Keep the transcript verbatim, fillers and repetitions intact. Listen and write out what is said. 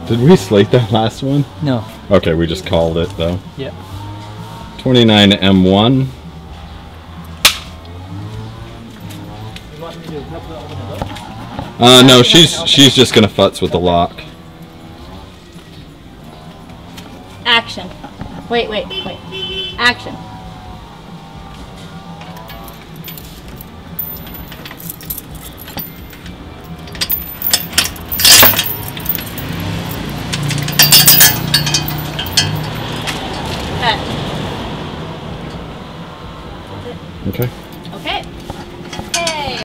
Did we slate that last one? No. Okay, we just called it though. Yep. twenty-nine M one. You want me to help that open it up? Uh, no, she's she's just gonna futz with the lock. Action. Wait, wait, wait. Action. Cut. Okay.